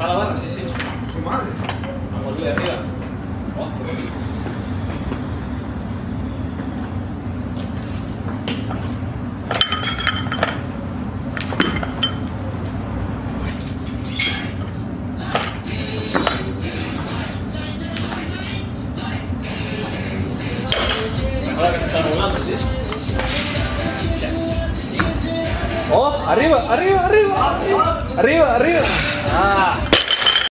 Está la barra, sí, sí. Su madre. Vamos tú de arriba. Oh, qué bonito. Ahora que se está volando, sí. ¡Oh! ¡Arriba, arriba, arriba! ¡Arriba, arriba! ¡Ah!